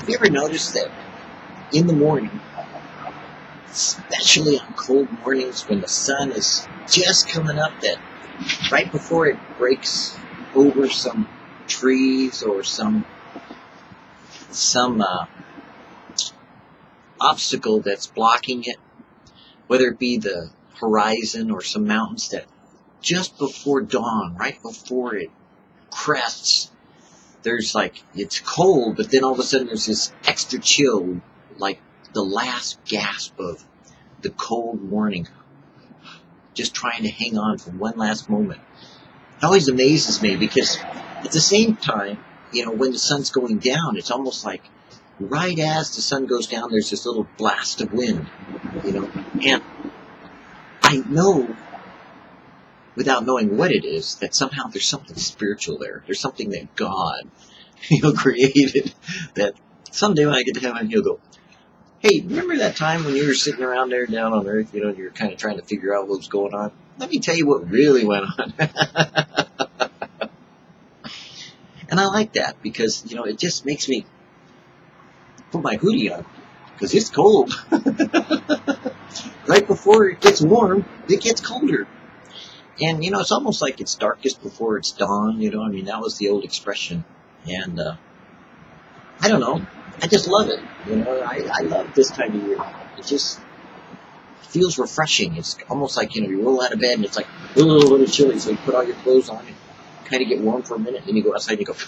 Have you ever noticed that in the morning, especially on cold mornings when the sun is just coming up, that right before it breaks over some trees or some obstacle that's blocking it, whether it be the horizon or some mountains, that just before dawn, right before it crests, there's like, it's cold, but then all of a sudden there's this extra chill, like the last gasp of the cold morning, just trying to hang on for one last moment. It always amazes me because at the same time, when the sun's going down, it's almost like right as the sun goes down, there's this little blast of wind, and I know, without knowing what it is, that somehow there's something spiritual there. There's something that God, created, that someday when I get to heaven, He'll go, hey, remember that time when you were sitting around there down on earth, you're kind of trying to figure out what was going on? Let me tell you what really went on. And I like that because, it just makes me put my hoodie on because it's cold. Right before it gets warm, it gets colder. And, it's almost like it's darkest before it's dawn, that was the old expression. And, I don't know, I just love it, I love this time of year. It just feels refreshing. It's almost like, you roll out of bed and it's like a little chilly, so you put all your clothes on and kind of get warm for a minute, then you go outside and you go,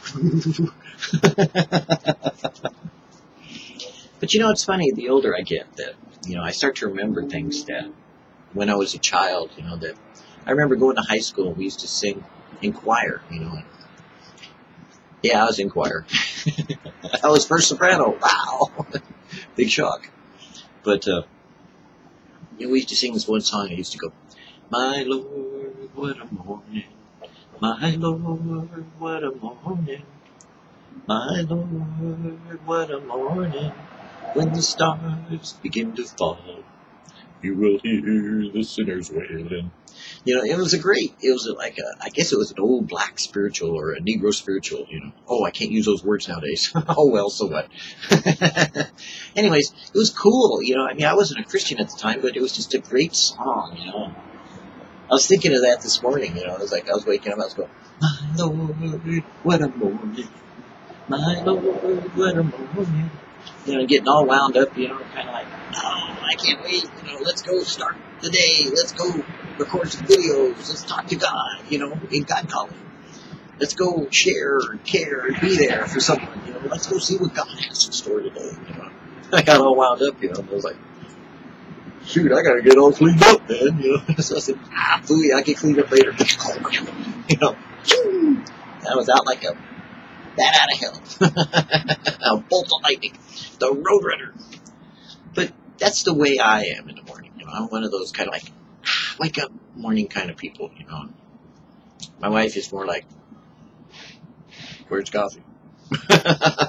But it's funny, the older I get, that, I start to remember things that when I was a child, that I remember going to high school and we used to sing in choir, and yeah, I was in choir. I was first soprano. Wow. Big shock. But, we used to sing this one song. I used to go, my Lord, what a morning. My Lord, what a morning. My Lord, what a morning. When the stars begin to fall, you will hear the sinners wailing. It was I guess it was an old black spiritual or a Negro spiritual, Oh, I can't use those words nowadays. Oh, well, so what? Anyways, it was cool, I wasn't a Christian at the time, but it was just a great song, I was thinking of that this morning, I was waking up, I was going, my Lord, what a morning. My Lord, what a morning. Getting all wound up, kind of like, oh, I can't wait, let's go start the day, let's go record some videos, let's talk to God, in God calling. Let's go share and care and be there for someone, let's go see what God has in store today, I got all wound up, I was like, shoot, I gotta get all cleaned up, man, So I said, fooey, I get cleaned up later, I was out like a bat out of hell. A bolt of lightning. The Roadrunner. But that's the way I am in the morning. I'm one of those kind of like, wake up morning kind of people, My wife is more like, where's coffee? If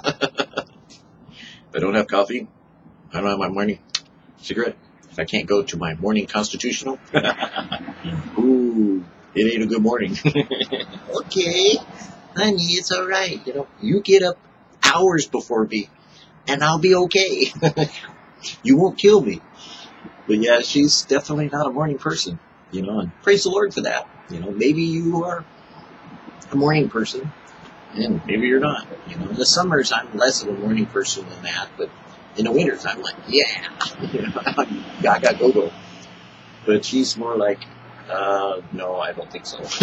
I don't have coffee, I don't have my morning cigarette. If I can't go to my morning constitutional, ooh, it ain't a good morning. Okay. Honey, it's all right. You get up hours before me, and I'll be okay. You won't kill me. But yeah, she's definitely not a morning person, and praise the Lord for that. Maybe you are a morning person, and maybe you're not. In the summers, I'm less of a morning person than that, but in the winters, I'm like, yeah, gaga go-go. But she's more like, no, I don't think so.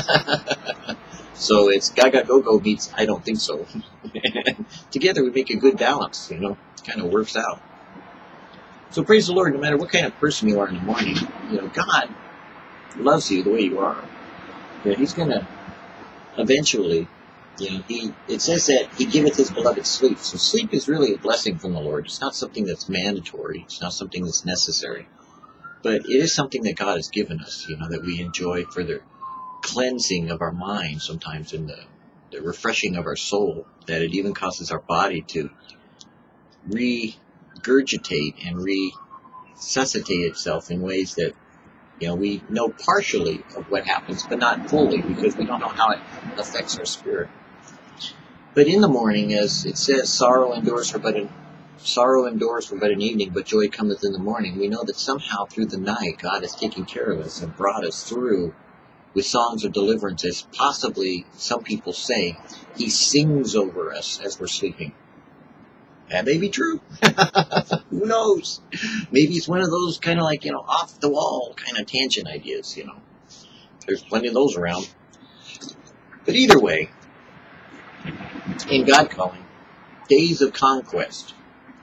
So it's gaga go-go meets I don't think so. Together we make a good balance, It kind of works out. So praise the Lord, no matter what kind of person you are in the morning, God loves you the way you are. He's going to eventually, it says that He giveth His beloved sleep. So sleep is really a blessing from the Lord. It's not something that's mandatory. It's not something that's necessary. But it is something that God has given us, that we enjoy for the cleansing of our mind sometimes, in the refreshing of our soul, that it even causes our body to regurgitate and resuscitate itself in ways that, we know partially of what happens, but not fully, because we don't know how it affects our spirit. But in the morning, as it says, sorrow endures for but an evening, but joy cometh in the morning. We know that somehow through the night, God is taking care of us and brought us through with songs of deliverance, as possibly some people say, He sings over us as we're sleeping. That may be true. Who knows? Maybe it's one of those kind of like, off the wall kind of tangent ideas, There's plenty of those around. But either way, in God calling, days of conquest.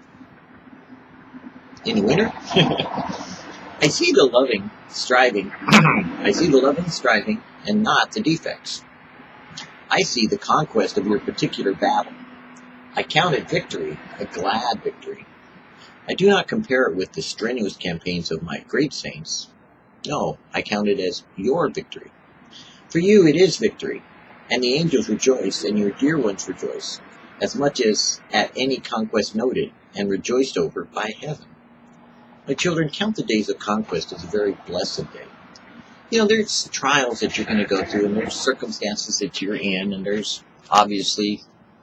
In winter, I see the loving striving. I see the loving striving and not the defects. I see the conquest of your particular battle. I count it victory, a glad victory. I do not compare it with the strenuous campaigns of my great saints. No, I count it as your victory. For you it is victory, and the angels rejoice, and your dear ones rejoice, as much as at any conquest noted and rejoiced over by heaven. My children, count the days of conquest as a very blessed day. There's trials that you're going to go through, and there's circumstances that you're in, and there's obviously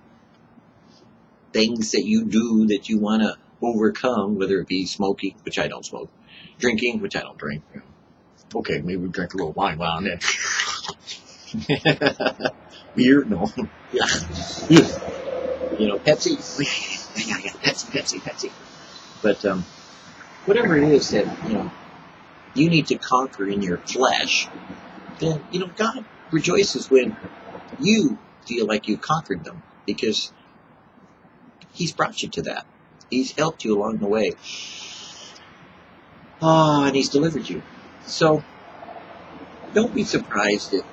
things that you do that you want to overcome, whether it be smoking, which I don't smoke, drinking, which I don't drink. Okay, maybe we drink a little wine while I'm in. Beer? No. Yeah. Pepsi? Yeah, Pepsi. But whatever it is that, you need to conquer in your flesh, then, God rejoices when you feel like you conquered them, because He's brought you to that. He's helped you along the way. And He's delivered you. So, don't be surprised that,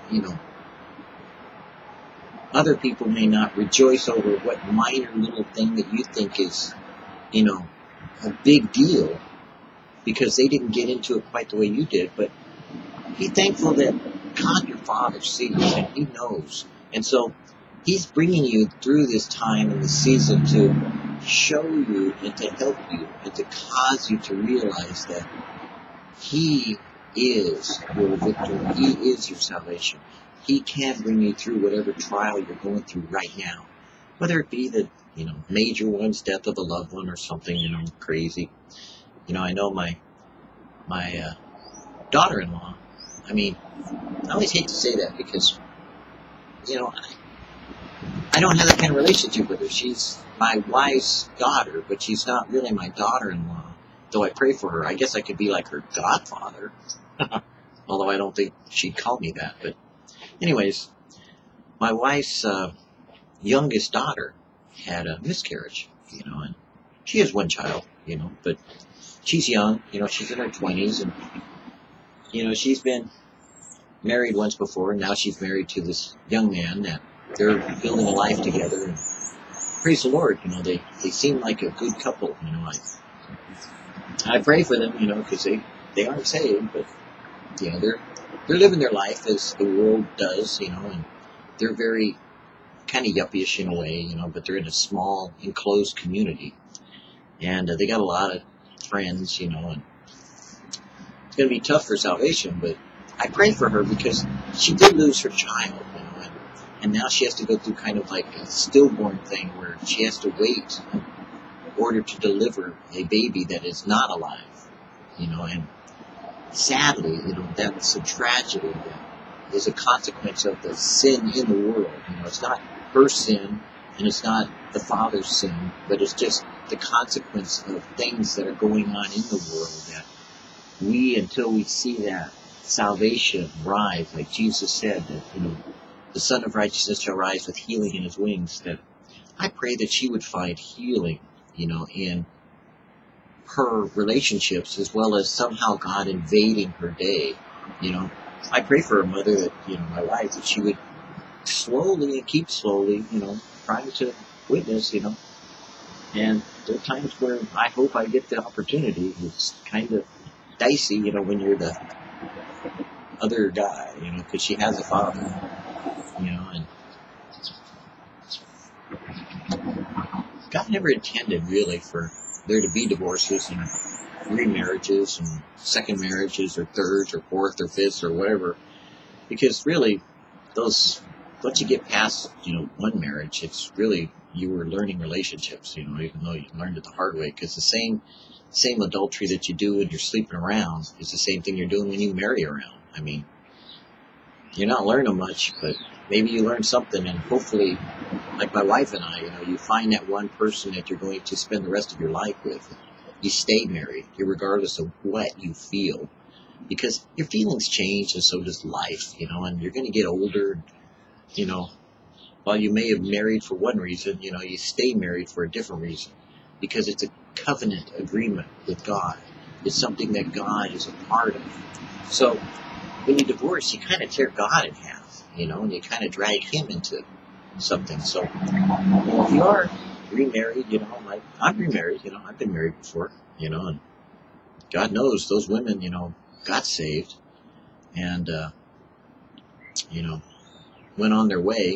other people may not rejoice over what minor little thing that you think is, a big deal, because they didn't get into it quite the way you did. But be thankful that God, your Father, sees and He knows. And so He's bringing you through this time and this season to show you and to help you and to cause you to realize that He is your victory. He is your salvation. He can bring you through whatever trial you're going through right now. Whether it be the, major ones, death of a loved one or something, crazy. I know my daughter-in-law, I always hate to say that because, I don't have that kind of relationship with her. She's my wife's daughter, but she's not really my daughter-in-law. Though I pray for her. I guess I could be like her godfather. Although I don't think she'd call me that. But anyways, my wife's youngest daughter had a miscarriage, and she has one child, but she's young, she's in her 20s, and, she's been married once before, and now she's married to this young man that they're building a life together, and praise the Lord, they seem like a good couple, I pray for them, because they aren't saved, but, they're living their life as the world does, and they're very kind of yuppie-ish in a way, but they're in a small, enclosed community, and they got a lot of friends, and it's going to be tough for salvation, but I pray for her because she did lose her child, and now she has to go through kind of like a stillborn thing where she has to wait in order to deliver a baby that is not alive, and sadly, that's a tragedy that is a consequence of the sin in the world. It's not her sin, and it's not the father's sin, but it's just the consequence of things that are going on in the world that until we see that salvation rise, like Jesus said, that, the Son of Righteousness shall rise with healing in His wings, that I pray that she would find healing, in her relationships, as well as somehow God invading her day, I pray for her mother, that, my wife, that she would slowly and keep slowly, trying to witness, and there are times where I hope I get the opportunity. It's kind of dicey, when you're the other guy, because she has a father, and God never intended really for there to be divorces and remarriages and second marriages or thirds or fourth or fifths or whatever, because really those once you get past, one marriage, it's really, you were learning relationships, even though you learned it the hard way, because the same adultery that you do when you're sleeping around is the same thing you're doing when you marry around. I mean, you're not learning much, but maybe you learn something, and hopefully, like my wife and I, you find that one person that you're going to spend the rest of your life with. You stay married, regardless of what you feel, because your feelings change, and so does life, and you're going to get older, while you may have married for one reason, you stay married for a different reason, because it's a covenant agreement with God. It's something that God is a part of. So when you divorce, you kind of tear God in half, and you kind of drag him into something. So if you are remarried, I'm remarried, I've been married before, and God knows those women, got saved and, went on their way.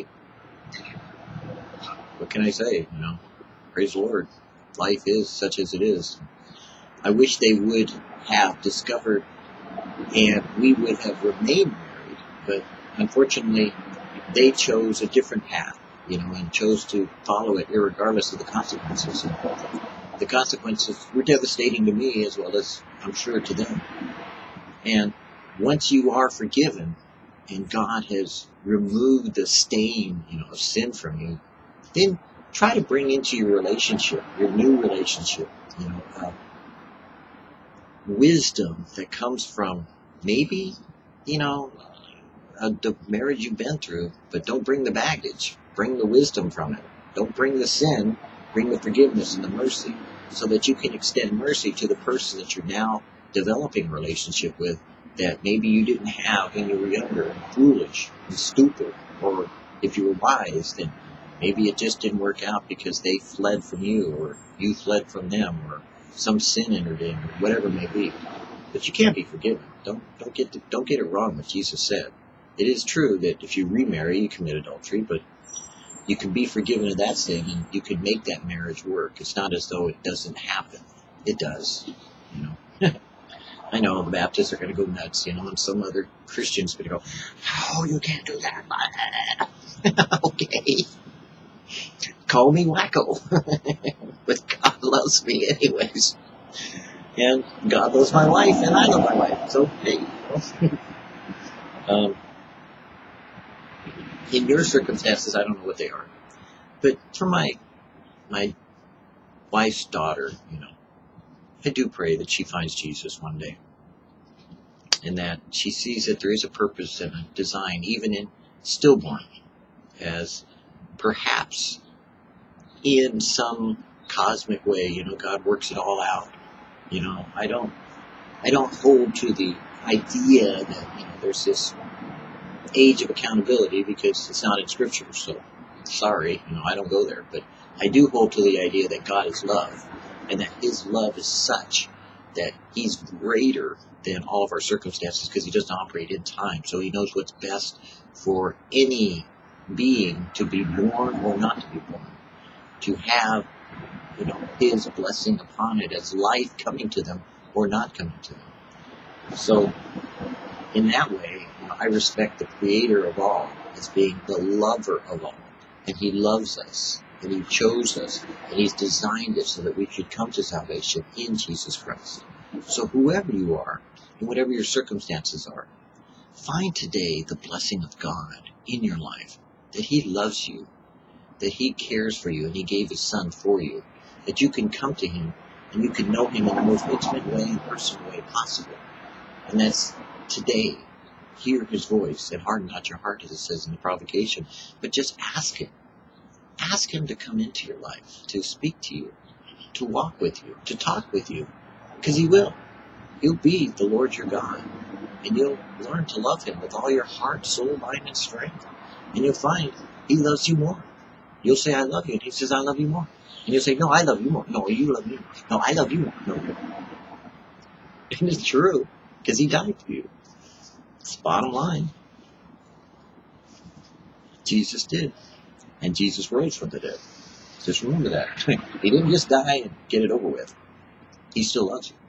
What can I say? Praise the Lord. Life is such as it is. I wish they would have discovered and we would have remained married, but unfortunately they chose a different path, and chose to follow it irregardless of the consequences. And the consequences were devastating to me as well as I'm sure to them. And once you are forgiven and God has removed the stain, of sin from you, then try to bring into your relationship, your new relationship, wisdom that comes from maybe, the marriage you've been through, but don't bring the baggage. Bring the wisdom from it. Don't bring the sin. Bring the forgiveness and the mercy, so that you can extend mercy to the person that you're now developing a relationship with that maybe you didn't have when you were younger and foolish and stupid. Or if you were wise, then maybe it just didn't work out because they fled from you, or you fled from them, or some sin entered in, or whatever it may be. But you can't be forgiven. Don't get it wrong what Jesus said. It is true that if you remarry, you commit adultery, but you can be forgiven of that sin, and you can make that marriage work. It's not as though it doesn't happen. It does, I know the Baptists are going to go nuts, and some other Christians are going to go, "Oh, you can't do that." Okay. Call me wacko. But God loves me anyways. And God loves my wife, and I love my wife. So, hey. In your circumstances, I don't know what they are. But for my wife's daughter, I do pray that she finds Jesus one day. And that she sees that there is a purpose and a design, even in stillborn, as perhaps in some cosmic way, God works it all out. I don't hold to the idea that, there's this age of accountability, because it's not in Scripture. So, sorry, I don't go there. But I do hold to the idea that God is love, and that His love is such that He's greater than all of our circumstances, because He doesn't operate in time. So He knows what's best for any being to be born or not to be born, to have, His blessing upon it as life coming to them or not coming to them. So, in that way, I respect the Creator of all as being the lover of all. And He loves us, and He chose us, and He's designed it so that we should come to salvation in Jesus Christ. So whoever you are, and whatever your circumstances are, find today the blessing of God in your life, that He loves you, that He cares for you, and He gave His Son for you, that you can come to Him, and you can know Him in the most intimate way and personal way possible. And that's today. Hear His voice and harden not your heart, as it says in the provocation, but just ask Him. Ask Him to come into your life, to speak to you, to walk with you, to talk with you, because He will. He'll be the Lord your God, and you'll learn to love Him with all your heart, soul, mind, and strength. And you'll find He loves you more. You'll say, "I love you," and He says, "I love you more." And you'll say, "No, I love you more." "No, you love me more." "No, I love you more." "No." And it's true, because He died for you. It's the bottom line. Jesus did. And Jesus rose from the dead. Just remember that. He didn't just die and get it over with. He still loves you.